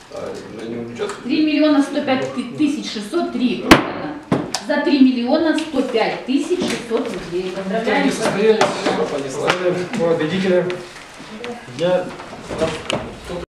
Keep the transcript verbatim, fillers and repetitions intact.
А на нем участвуют? три миллиона сто пять тысяч шестьсот три продано. За три миллиона сто пять тысяч шестьсот рублей. Поздравляем. Не состоялись. Понеслась. Победителя. Я